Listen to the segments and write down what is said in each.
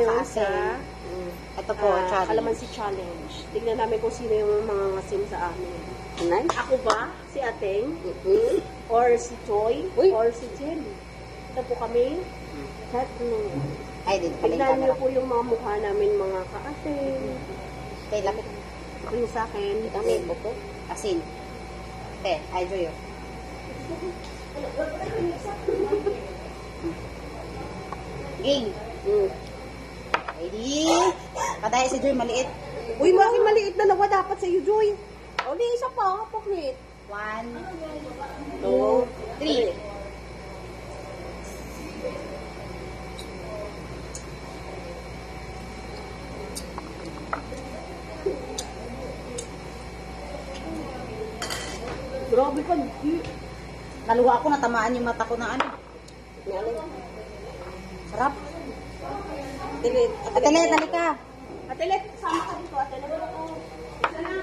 ngayon sa asin. Ito po, challenge. Kalamansi challenge. Tignan namin kung sino yung mga ngasim sa amin. Nice. Ako ba? Si Ateng? Or si Joy? Or si Jelly? Ito po kami. Tatlo. Ay, dito pala yung Tignan niyo camera. po yung mga mukha namin mga ka-Ateng. Okay, lapit. Ako yung sa akin. Kami, buko. Asin. Okay, ay, Joyo. Ging. Ready? Patay si Joy, maliit. Uy, bakit maliit dalawa dapat sa iyo, Joy? O, di isa pa. Paklit. 1, 2, 3. Grabe ka. Naluha ako, natamaan yung mata ko na ano. Sarap. Atilet. Atelet, halika. Atilet, sama ka dito. Atilet. Isa na.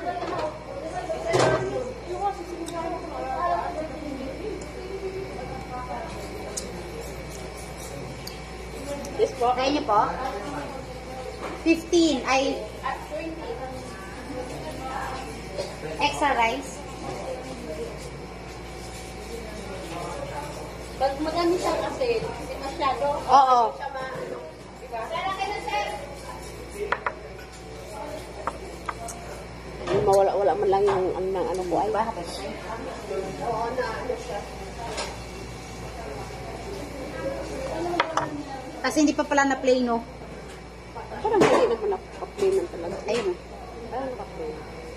Yes po. Try niyo po. 15 ay extra rice. Pag madami siya kasi masyado. Oo. Siya maano. Diba? Sir. Mawala-wala man lang yung ano ko ay. Oo, na ano siya. Kasi hindi pa pala na play, no? Parang hindi naman naka-play man talaga. Ayun. Parang naka-play.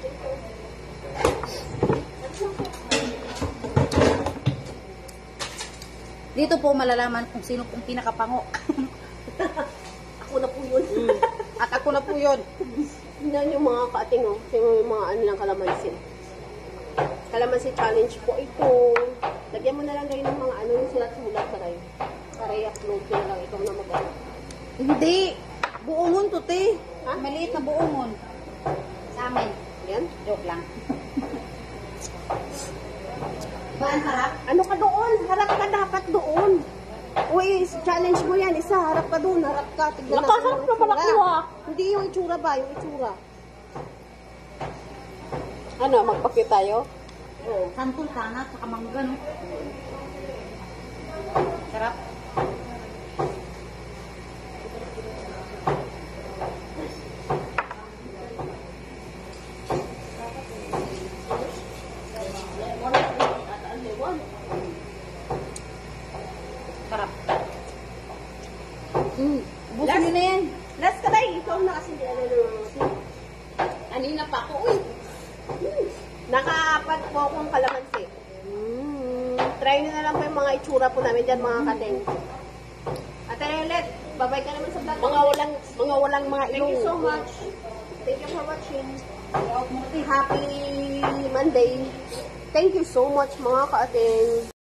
Dito po malalaman kung sino pong pinakapango. Ako na po yun. At ako na po yun. Tingnan yung mga kaating, oh. Yung mga ano lang kalamansi. Kalamansi challenge po ito. Lagyan mo na lang kayo ng mga ano yung sulat-sulat sa kayo. Para i-upload ko na lang ikaw na mag-ano. Hindi. Buongon to, te. Ha? Maliit na buongon. Sa amin. Yan. Joke lang. Ba, ang sarap? Ano ka doon? Harap ka dapat doon. Uy, challenge mo yan. Isa, harap ka doon. Harap ka. Tignan natin yung itsura. Hindi yung itsura ba? Yung itsura. Ano, magpakit tayo? Oo. Santol sana, saka mangga, no? Sarap. Sarap. Busin nyo na yan. Last ka tayo. Ikaw na kasi hindi ano naman. Anina pa ako. Uy. Nakaapat po akong kalamansi. Try nyo na lang po yung mga itsura po namin dyan, mga kating. Ate Relet, babay ka naman sa vlog. Mga walang mga ilong. Thank you so much. Thank you for watching. Happy Monday. Thank you so much, mga kaating.